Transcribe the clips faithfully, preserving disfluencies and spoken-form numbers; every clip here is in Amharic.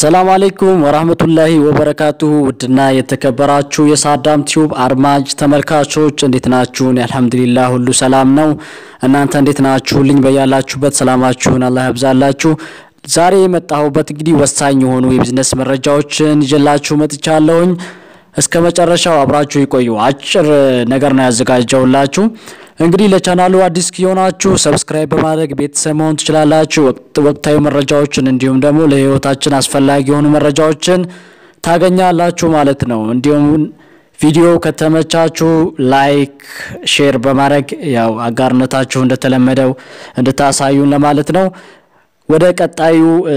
ሰላም አለይኩም ወራህመቱላሂ ወበረካቱሁ ውድና የተከበራችሁ የሳዳም ቲዩብ አድማጭ ተመልካቾች እንዴት ናችሁ? አልহামዱሊላህ ሁሉ ሰላም ነው። እናንተ እንዴት ናችሁልኝ? በያላችሁበት ሰላማችሁን አላህ ያብዛላችሁ። ዛሬ የመጣሁበት እንግዲህ ወሳኝ የሆኑ የቢዝነስ መረጃዎችን ይዤላችሁ መጥቻለሁኝ። እስከ መጨረሻው አብራችሁ ይቆዩ። አጭር ነገር ነው ያዘጋጀውላችሁ። እንግዲህ ለቻናሉ አዲስ ከሆናችሁ ሰብስክራይብ በማድረግ ቤተሰብ መሆን ትችላላችሁ። ወቅታዊ መረጃዎችን እንዲሁም ደግሞ ለህይወታችን አስፈላጊ የሆኑ መረጃዎችን ታገኛላችሁ ማለት ነው። እንዲሁም ቪዲዮ ከተመቻችሁ ላይክ ሼር በማድረግ ያው አጋርነታችሁ እንደተለመደው እንድታሳዩን ለማለት ነው። ወደ ቀጣዩ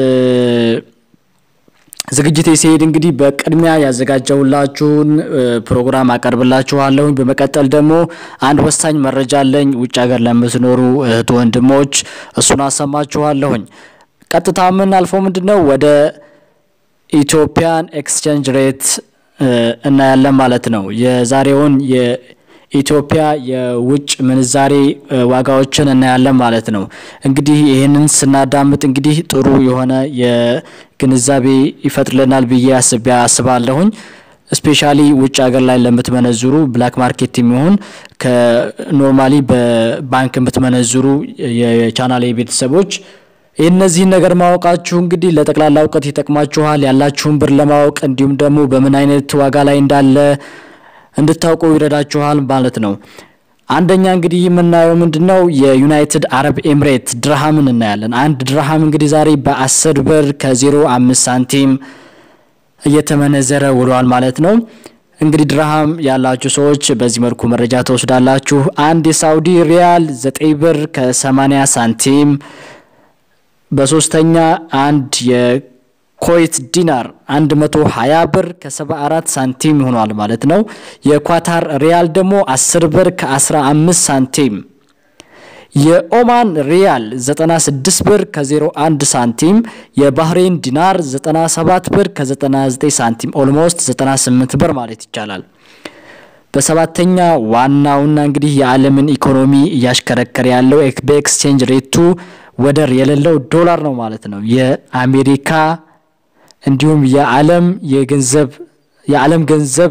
ዝግጅት ሲሄድ እንግዲህ በቅድሚያ ያዘጋጀውላችሁን ፕሮግራም አቀርብላችኋለሁ። በመቀጠል ደግሞ አንድ ወሳኝ መረጃ አለኝ ውጭ ሀገር ለምትኖሩ እህት ወንድሞች እሱን አሰማችኋለሁ። ቀጥታ ምን አልፎ ምንድነው ወደ ኢትዮጵያን ኤክስቼንጅ ሬት እና ያለ ማለት ነው። የዛሬውን የኢትዮጵያ የውጭ ምንዛሬ ዋጋዎችን እና ያለ ማለት ነው። እንግዲህ ይሄንን ስናዳምጥ እንግዲህ ጥሩ የሆነ የግንዛቤ ይፈጥርልናል ብዬ አስባለሁ። ስፔሻሊ ውጭ ሀገር ላይ ለምትመነዝሩ ብላክ ማርኬት የሚሆን ከኖርማሊ በባንክ የምትመነዝሩ የቻናሌ ቤተሰቦች እነዚህ ነገር ማወቃችሁ እንግዲህ ለጠቅላላ ዕውቀት ይጠቅማችኋል። ያላችሁን ብር ለማወቅ እንዲሁም ደግሞ በምን አይነት ዋጋ ላይ እንዳለ እንድታውቁ ይረዳችኋል ማለት ነው። አንደኛ እንግዲህ የምናየው ምንድነው የዩናይትድ አረብ ኤሚሬት ድርሃምን እናያለን። አንድ ድርሃም እንግዲህ ዛሬ በ10 ብር ከ05 ሳንቲም እየተመነዘረ ውሏል ማለት ነው። እንግዲህ ድርሃም ያላችሁ ሰዎች በዚህ መልኩ መረጃ ተወስዳላችሁ። አንድ የሳውዲ ሪያል ዘጠኝ ብር ከ80 ሳንቲም፣ በሶስተኛ አንድ የኩዌት ዲናር አንድ መቶ ሃያ ብር ከ74 ሳንቲም ሆኗል ማለት ነው። የኳታር ሪያል ደግሞ አስር ብር ከ15 ሳንቲም፣ የኦማን ሪያል ዘጠና ስድስት ብር ከ01 ሳንቲም፣ የባህሬን ዲናር ዘጠና ሰባት ብር ከ99 ሳንቲም ኦልሞስት ዘጠና ስምንት ብር ማለት ይቻላል። በሰባተኛ ዋናውና እንግዲህ የዓለምን ኢኮኖሚ ያሽከረከረ ያለው በኤክስቼንጅ ሬቱ ወደር የሌለው ዶላር ነው ማለት ነው። የአሜሪካ እንዲሁም የዓለም የገንዘብ የዓለም ገንዘብ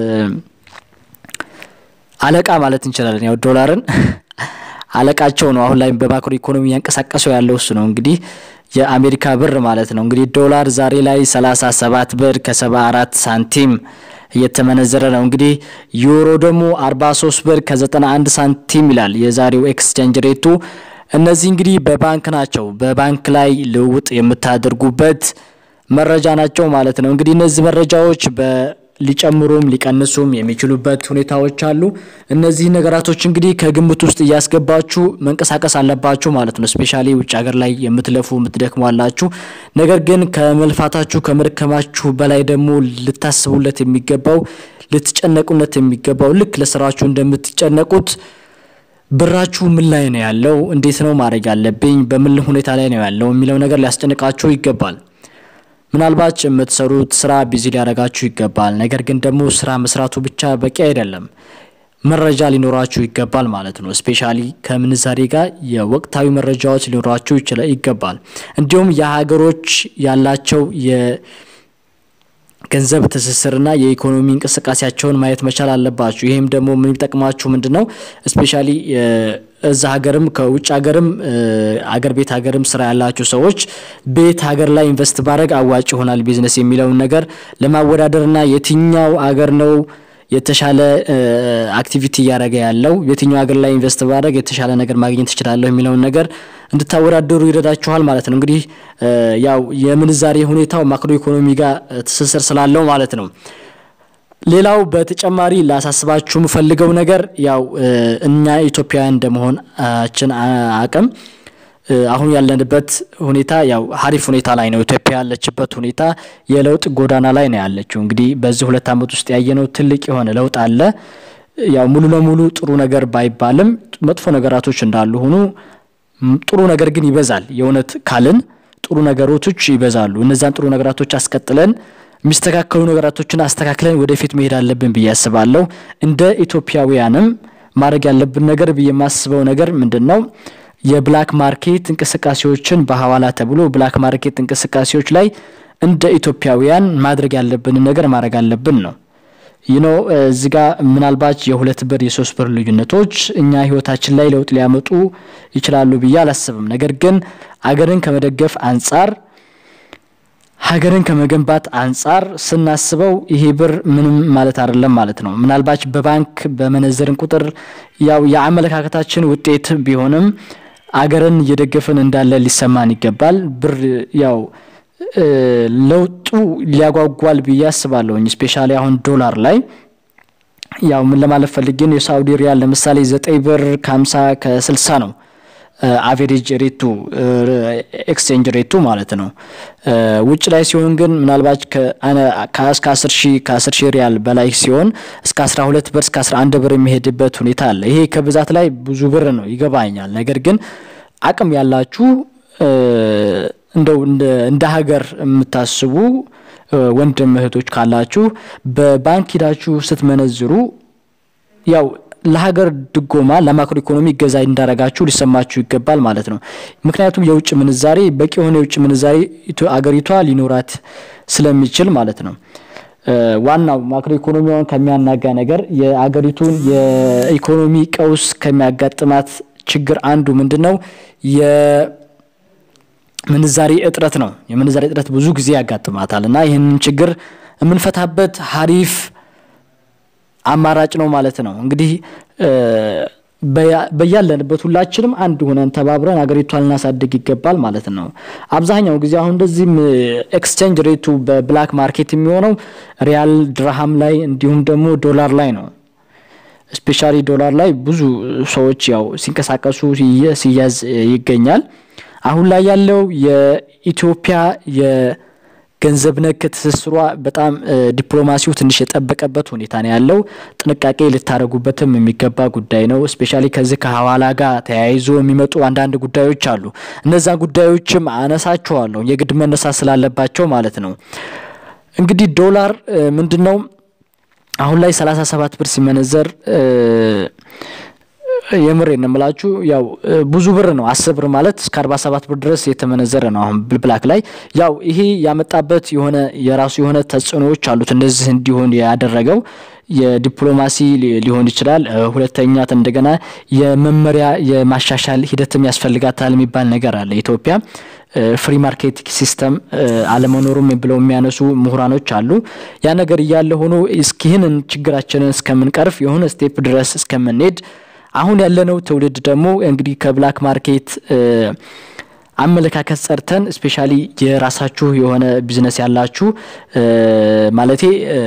አለቃ ማለት እንችላለን። ያው ዶላርን አለቃቸው ነው። አሁን ላይ በማክሮ ኢኮኖሚ ያንቀሳቀሰው ያለው እሱ ነው እንግዲህ የአሜሪካ ብር ማለት ነው። እንግዲህ ዶላር ዛሬ ላይ ሰላሳ ሰባት ብር ከ74 ሳንቲም እየተመነዘረ ነው። እንግዲህ ዩሮ ደግሞ አርባ ሶስት ብር ከ91 ሳንቲም ይላል የዛሬው ኤክስቼንጅ ሬቱ። እነዚህ እንግዲህ በባንክ ናቸው። በባንክ ላይ ልውውጥ የምታደርጉበት መረጃ ናቸው ማለት ነው። እንግዲህ እነዚህ መረጃዎች በሊጨምሩም ሊቀንሱም የሚችሉበት ሁኔታዎች አሉ። እነዚህ ነገራቶች እንግዲህ ከግምት ውስጥ ያስገባችሁ መንቀሳቀስ አለባችሁ ማለት ነው። ስፔሻሊ ውጭ ሀገር ላይ የምትለፉ የምትደክሙ አላችሁ። ነገር ግን ከመልፋታችሁ ከመርከማችሁ በላይ ደግሞ ልታስቡለት የሚገባው ልትጨነቁለት የሚገባው ልክ ለስራችሁ እንደምትጨነቁት ብራችሁ ምን ላይ ነው ያለው፣ እንዴት ነው ማድረግ ያለብኝ፣ በምን ሁኔታ ላይ ነው ያለው የሚለው ነገር ሊያስጨንቃችሁ ይገባል። ምናልባት የምትሰሩት ስራ ቢዚ ሊያደርጋችሁ ይገባል። ነገር ግን ደግሞ ስራ መስራቱ ብቻ በቂ አይደለም፣ መረጃ ሊኖራችሁ ይገባል ማለት ነው። ስፔሻሊ ከምንዛሬ ጋር የወቅታዊ መረጃዎች ሊኖራችሁ ይገባል። እንዲሁም የሀገሮች ያላቸው የገንዘብ ትስስርና የኢኮኖሚ እንቅስቃሴያቸውን ማየት መቻል አለባችሁ። ይሄም ደግሞ ምን ይጠቅማችሁ ምንድነው ስፔሻሊ እዛ ሀገርም ከውጭ ሀገርም አገር ቤት ሀገርም ስራ ያላችሁ ሰዎች ቤት ሀገር ላይ ኢንቨስት ባረግ አዋጭ ይሆናል ቢዝነስ የሚለው ነገር ለማወዳደርና የትኛው ሀገር ነው የተሻለ አክቲቪቲ ያረጋ ያለው የትኛው ሀገር ላይ ኢንቨስት ባረግ የተሻለ ነገር ማግኘት ይችላል የሚለው ነገር እንድታወዳደሩ ይረዳችኋል ማለት ነው። እንግዲህ ያው የምንዛሬ ሁኔታው ማክሮ ኢኮኖሚ ጋር ትስስር ስላለው ማለት ነው። ሌላው በተጨማሪ ላሳስባችሁ የምፈልገው ነገር ያው እኛ ኢትዮጵያውያን እንደመሆናችን አቅም አሁን ያለንበት ሁኔታ ያው ሀሪፍ ሁኔታ ላይ ነው። ኢትዮጵያ ያለችበት ሁኔታ የለውጥ ጎዳና ላይ ነው ያለችው። እንግዲህ በዚህ ሁለት አመት ውስጥ ያየነው ትልቅ የሆነ ለውጥ አለ። ያው ሙሉ ለሙሉ ጥሩ ነገር ባይባልም መጥፎ ነገራቶች እንዳሉ ሆኖ ጥሩ ነገር ግን ይበዛል። የእውነት ካልን ጥሩ ነገሮች ይበዛሉ። እነዛን ጥሩ ነገራቶች አስቀጥለን ሚስተካከሉ ነገራቶችን አስተካክለን ወደፊት መሄድ አለብን ብዬ አስባለሁ። እንደ ኢትዮጵያውያንም ማድረግ ያለብን ነገር በየማስበው ነገር ምንድነው የብላክ ማርኬት እንቅስቃሴዎችን በሐዋላ ተብሎ ብላክ ማርኬት እንቅስቃሴዎች ላይ እንደ ኢትዮጵያውያን ማድረግ ያለብን ነገር ማድረግ አለብን ነው you know እዚጋ ምናልባት የሁለት ብር የሶስት ብር ልዩነቶች እኛ ህይወታችን ላይ ለውጥ ሊያመጡ ይችላሉ ብዬ አላስብም ነገር ግን አገርን ከመደገፍ አንፃር ሀገርን ከመገንባት አንፃር ስናስበው ይሄ ብር ምንም ማለት አይደለም ማለት ነው ምናልባት በባንክ በመነዘርን ቁጥር ያው ያመለካከታችን ውጤት ቢሆንም አገርን እየደገፈን እንዳለ ሊሰማን ይገባል ብር ያው ለውጡ ሊያጓጓል በያስባለሁ ስፔሻሊ አሁን ዶላር ላይ ያው ምን ለማለት ፈልጌን የሳውዲ ሪያል ለምሳሌ ዘጠኝ ብር ከ50 ከ60 ነው አቨሬጅ ሬቱ ኤክስቼንጅ ሬቱ ማለት ነው ውጭ ላይ ሲሆን ግን ምናልባት ከአስከ አስር ሺህ ከ10 ሺህ ሪያል በላይ ሲሆን እስከ አስራ ሁለት ብር እስከ አስራ አንድ ብር የሚሄድበት ሁኔታ አለ ይሄ ከብዛት ላይ ብዙ ብር ነው ይገባኛል ነገር ግን አቅም ያላችሁ እንደው እንደ ሀገር የምታስቡ ወንድም እህቶች ካላችሁ በባንክ ሂዳችሁ ስትመነዝሩ ያው ለሀገር ድጎማ ለማክሮ ኢኮኖሚ ገዛ እንዳረጋችሁ ሊሰማችሁ ይገባል ማለት ነው ምክንያቱም የውጭ ምንዛሬ በቂ ሆነ የውጭ ምንዛሬ አገሪቷ ሊኖራት ስለሚችል ማለት ነው ዋናው ማክሮ ኢኮኖሚውን ከሚያናጋ ነገር የአገሪቱን የኢኮኖሚ ቀውስ ከሚያጋጥማት ችግር አንዱ ምንድነው የ ምንዛሬ እጥረት ነው የምንዛሬ እጥረት ብዙ ጊዜ ያጋጥማታልና ይሄን ችግር ምንፈታበት ሐሪፍ አማራጭ ነው ማለት ነው እንግዲህ በያለንበት ሁላችንም አንድ ሆነን ተባብረን አገሪቷን እናሳድግ ይገባል ማለት ነው አብዛኛው ጊዜ አሁን እንደዚህም ኤክስቼንጅ ሬቱ በብላክ ማርኬት የሚሆነው ሪያል ድርሃም ላይ እንዲሁም ደግሞ ዶላር ላይ ነው ስፔሻሊ ዶላር ላይ ብዙ ሰዎች ያው ሲንቀሳቀሱ ሲያዝ ይገኛል አሁን ላይ ያለው የኢትዮጵያ የገንዘብ ነክ ትስስሯ በጣም ዲፕሎማሲው ትንሽ የጠበቀበት ሁኔታ ነው ያለው ጥንቃቄ ልታረጉበትም የሚገባ ጉዳይ ነው ስፔሻሊ ከዚህ ከሐዋላ ጋር ተያይዞ የሚመጡ አንዳንድ ጉዳዮች አሉ እነዛ ጉዳዮችም አነሳቸዋለሁ የግድ መነሳት ስላለባቸው ማለት ነው እንግዲህ ዶላር ምንድነው አሁን ላይ ሰላሳ ሰባት ብር ሲመነዘር የምሬን እንምላችሁ ያው ብዙ ብር ነው አስር ብር ማለት እስከ አርባ ሰባት ብር ድረስ የተመነዘረ ነው አሁን ብላክ ላይ ያው ይሄ ያመጣበት የሆነ የራሱ የሆነ ተጽዕኖዎች አሉት እንደዚህ እንዲሆን ያደረገው የዲፕሎማሲ ሊሆን ይችላል ሁለተኛ እንደገና የመመሪያ የማሻሻል ሂደትም ያስፈልጋታል የሚባል ነገር አለ ኢትዮጵያ ፍሪ ማርኬት ሲስተም አለመኖሩም ብለው የሚያነሱ ምሁራኖች አሉ ያ ነገር ይያለ ሆኖ እስኪህን ችግራችንን እስከምንቀርፍ የሆነ ስቴፕ ድረስ እስከምንሄድ አሁን ያለነው ትውልድ ደግሞ እንግዲህ ከብላክ ማርኬት አመለካከት ሰርተን ስፔሻሊ የራሳችሁ የሆነ ቢዝነስ ያላችሁ ማለቴ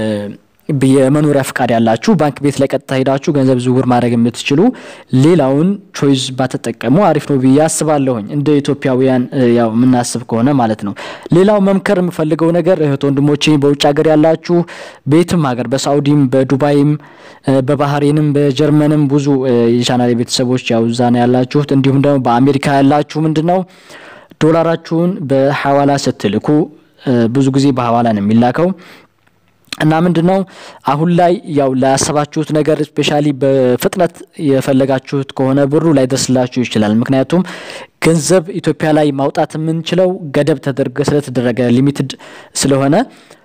በመኖሪያ ፍቃድ ያላችሁ ባንክ ቤት ላይ ቀጥታ ሄዳችሁ ገንዘብ ዝውውር ማድረግ የምትችሉ ሌላውን ቾይስ ባተጠቀሙ አሪፍ ነው በያስባለሁኝ እንደ ኢትዮጵያውያን ያው ምናስብ ከሆነ ማለት ነው ሌላው መምከር የምፈልገው ነገር እህት ወንድሞቼ በውጭ ሀገር ያላችሁ ቤትም ሀገር በሳውዲም በዱባይም በባህሬንም በጀርመንም ብዙ የቻናሌ ቤተሰቦች ያው ዛና ያላችሁ እንዲሁም ደግሞ በአሜሪካ ያላችሁ ምንድነው ዶላራችሁን በሐዋላ ስትልኩ ብዙ ጊዜ በሐዋላ ነው የሚላከው እና ምንድነው አሁን ላይ ያው ለአሰባችሁት ነገር ስፔሻሊ በፍጥነት የፈለጋችሁት ከሆነ ብሩ ላይ ደስላችሁ ይችላል ምክንያቱም ገንዘብ ኢትዮጵያ ላይ ማውጣት የምንችለው ገደብ ተደርገ ስለተደረገ ሊሚትድ ስለሆነ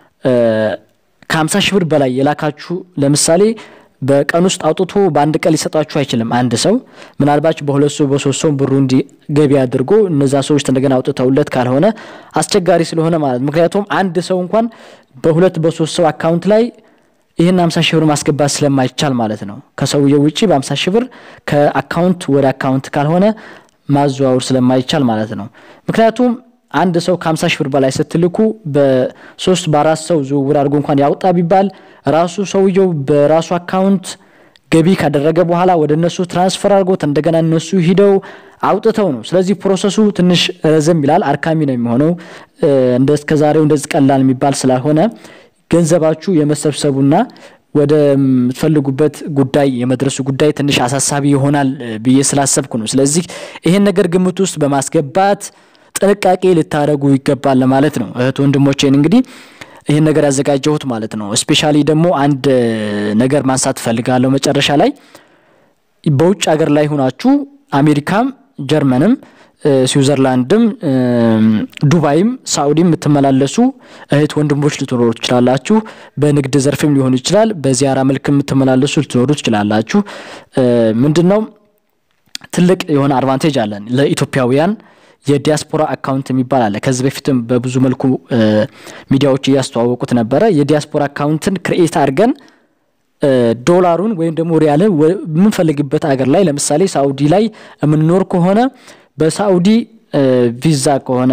ከ50 ሺህ ብር በላይ የላካችሁ ለምሳሌ በቀን ውስጥ አውጥቶ በአንድ ቀን ሊሰጣችሁ አይችልም አንድ ሰው ምናልባት በሁለት ሰው በሶስት ሰው ብሩ እንዲ ገቢ አድርጎ እነዛ ሰዎች እንደገና አውጥተውለት ካልሆነ አስቸጋሪ ስለሆነ ማለት ምክንያቱም አንድ ሰው እንኳን በሁለት በሶስት ሰው አካውንት ላይ ይሄን ሃምሳ ሺህ ብር ማስገባት ስለማይቻል ማለት ነው ከሰውየው ውጪ በ50 ሺህ ብር ከአካውንት ወደ አካውንት ካልሆነ ማዘዋወር ስለማይቻል ማለት ነው ምክንያቱም አንድ ሰው ከ50 ሺህ ብር በላይ ስትልኩ በ3 በ4 ሰው ዝውውር አድርጎ እንኳን ያውጣ ቢባል ራሱ ሰውየው በራሱ አካውንት ገቢ ካደረገ በኋላ ወደ እነሱ ትራንስፈር አድርጎት እንደገና እነሱ ሂደው አውጥተው ነው ስለዚህ ፕሮሰሱ ትንሽ ረዘም ይላል አርካሚ ነው የሚሆነው እንደስከዛሬው እንደዚህ ቀላል የሚባል ስላልሆነ ገንዘባችሁ የመሰብሰቡና ወደ ምትፈልጉበት ጉዳይ የመድረሱ ጉዳይ ትንሽ አሳሳቢ ይሆናል ብዬ ስላሰብኩ ነው ስለዚህ ይሄን ነገር ግምት ውስጥ በማስገባት ጥንቃቄ ልታረጉ ይገባል ለማለት ነው እህት ወንድሞቼን እንግዲህ ይሄን ነገር ያዘጋጀሁት ማለት ነው ስፔሻሊ ደግሞ አንድ ነገር ማንሳት ፈልጋለሁ መጨረሻ ላይ በውጭ ሀገር ላይ ሆናችሁ አሜሪካም ጀርመንም ስዊዘርላንድም ዱባይም ሳኡዲም ምትመላለሱ እህት ወንድሞች ልትኖሩ ይችላልላችሁ በንግድ ዘርፍም ሊሆን ይችላል በዚያራ መልክም ምትመላለሱ ልትኖሩ ይችላልላችሁ ምንድነው ትልቅ የሆነ አድቫንቴጅ አለን ለኢትዮጵያውያን የዲያስፖራ አካውንት የሚባል አለ ከዚህ በፊትም በብዙ መልኩ ሚዲያዎች ያስተዋወቁት ነበር የዲያስፖራ አካውንትን ክሬት አድርገን ዶላሩን ወይም ደግሞ ሪያልን ምን ፈልግበት አገር ላይ ለምሳሌ ሳኡዲ ላይ ምንኖር ከሆነ በሳኡዲ ቪዛ ከሆነ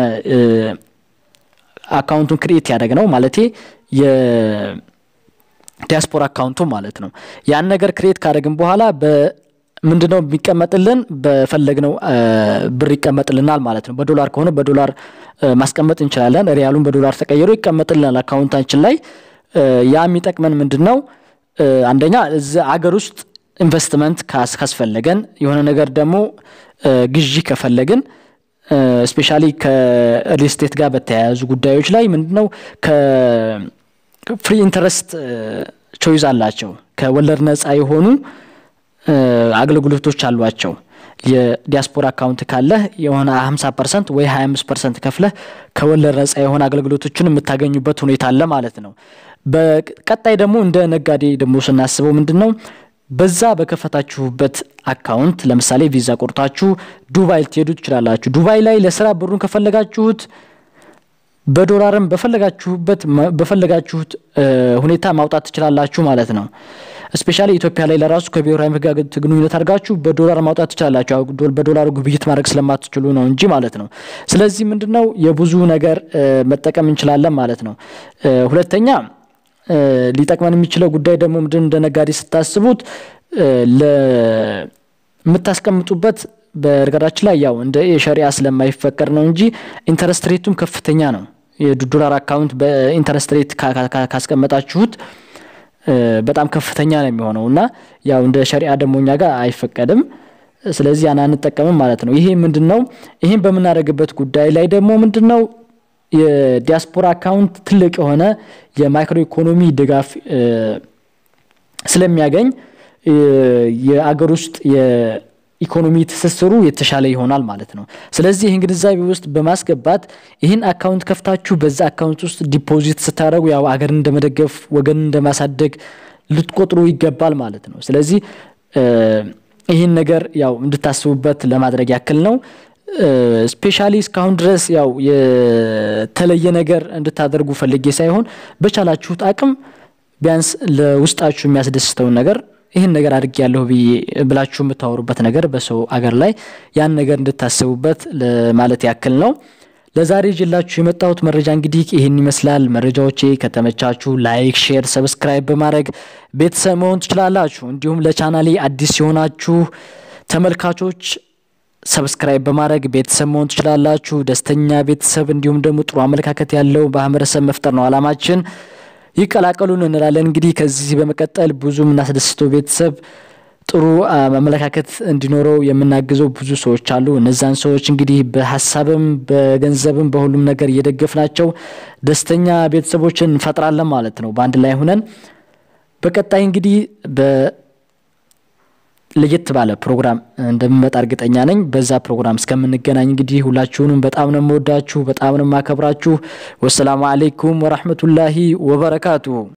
አካውንቱን ክሬት ያደረግነው ማለቴ የዲያስፖራ አካውንቱ ማለት ነው ያን ነገር ክሬት ካደረግን በኋላ በምንድነው የሚቀመጥልን በፈለግነው ብር ይቀመጥልናል ማለት ነው በዶላር ከሆነ በዶላር ማስቀመጥ እንችላለን ሪያሉን በዶላር ተቀይሮ ይቀመጥልናል አካውንታችን ላይ ያ የሚጠቅመን ምንድነው አንደኛ አገር ውስጥ ኢንቨስትመንት ካስፈለገን የሆነ ነገር ደግሞ ግዢ ከፈለግን ስፔሻሊ ከሪል ስቴት ጋር በተያያዙ ጉዳዮች ላይ ምንድነው ከፍሪ ኢንተረስት ቾይስ አላቸው ከወለድ ነፃ የሆኑ አገልግሎቶች አሏቸው የዲያስፖራ አካውንት ካለ የሆነ ሃምሳ ፐርሰንት ወይ ሃያ አምስት ፐርሰንት ከፍለ ከወለድ ነፃ የሆነ አገልግሎቶችን የምታገኙበት ሁኔታ አለ ማለት ነው በቀጣይ ደግሞ እንደ ነጋዴ ደግሞ ስናስበው ምንድነው በዛ በከፈታችሁበት አካውንት ለምሳሌ ቪዛ ቆርጣችሁ ዱባይ ልትሄዱ ትችላላችሁ ዱባይ ላይ ለስራ ብሩን ከፈለጋችሁት በዶላርም በፈለጋችሁበት በፈለጋችሁት ሁኔታ ማውጣት ትችላላችሁ ማለት ነው ስፔሻሊ ኢትዮጵያ ላይ ለራሱ ከብሔራዊ ህግ ጋር ግንኙነት አድርጋችሁ በዶላር ማውጣት ትችላላችሁ በዶላር ግብይት ማድረግ ስለማትችሉ ነው እንጂ ማለት ነው ስለዚህ ምንድነው የብዙ ነገር መጠቀም እንችላለን ማለት ነው ሁለተኛ ሊጠቅመን የሚችለው ጉዳይ ደግሞ ምንድን እንደነጋዴ ስታስቡት ለምታስቀምጡበት በርገራችን ላይ ያው እንደ የሸሪዓ ስለማይፈቀድ ነው እንጂ ኢንተረስት ሬቱም ከፍተኛ ነው የዶላር አካውንት በኢንተረስት ሬት ካስቀመጣችሁት በጣም ከፍተኛ ነው የሚሆነውና ያው እንደ ሸሪዓ ደሞኛ ጋር አይፈቀድም ስለዚህ ያና እንጠቀም ማለት ነው ይሄ ምንድነው ይሄን በመናረግበት ጉዳይ ላይ ደግሞ ምንድነው የዲያስፖራ አካውንት ትልቅ የሆነ የማይክሮ ኢኮኖሚ ድጋፍ ስለሚያገኝ የአገር ውስጥ የኢኮኖሚ ትስስሩ የተሻለ ይሆናል ማለት ነው ስለዚህ ይሄን ግንዛቤ ውስጥ በማስገባት ይሄን አካውንት ከፍታችሁ በዛ አካውንት ውስጥ ዲፖዚት ስታደርጉ ያው አገር እንደመደገፍ ወገን እንደማሳደግ ልትቆጥሩ ይገባል ማለት ነው ስለዚህ ይሄን ነገር ያው እንድታስቡበት ለማድረግ ያክል ነው ስፔሻሊ እስካሁን ድረስ ያው የተለየ ነገር እንድታደርጉ ፈልጌ ሳይሆን በቻላችሁት አቅም ቢያንስ ለውስጣችሁ የሚያስደስተው ነገር ይሄን ነገር አድርጊያለሁ ብላችሁ የምታወሩበት ነገር በሰው አገር ላይ ያን ነገር እንድታስቡበት ለማለት ያክል ነው ለዛሬ ይዤላችሁ የመጣሁት መረጃ እንግዲህ ይሄን ይመስላል መረጃዎቼ ከተመቻችሁ ላይክ ሼር ሰብስክራይብ በማድረግ ቤተሰብ መሆን ትችላላችሁ እንዲሁም ለቻናሌ አዲስ የሆናችሁ ተመልካቾች ሰብስክራይብ በማድረግ ቤተሰብ መሆን ትችላላችሁ ደስተኛ ቤተሰብ እንዲሁም ደግሞ ጥሩ አመለካከት ያለው በማህበረሰብ መፍጠር ነው አላማችን ይቀላቀሉን እንላለን እንግዲህ ከዚህ በመቀጠል ብዙ ምናስደስተው ቤተሰብ ጥሩ አመለካከት እንዲኖረው የምናግዘው ብዙ ሰዎች አሉ እነዛን ሰዎች እንግዲህ በሐሳብም በገንዘብም በሁሉም ነገር እየደገፍናቸው ደስተኛ ቤተሰቦችን እንፈጥራለን ማለት ነው በአንድ ላይ ሆነን በቀጣይ እንግዲህ በ ለየት ባለ ፕሮግራም እንደምመጣ እርግጠኛ ነኝ በዛ ፕሮግራም እስከምንገናኝ እንግዲህ ሁላችሁንም በጣም ነው የምወዳችሁ በጣም ነው ማከብራችሁ ወሰላሙ አለይኩም ወራህመቱላሂ ወበረካቱ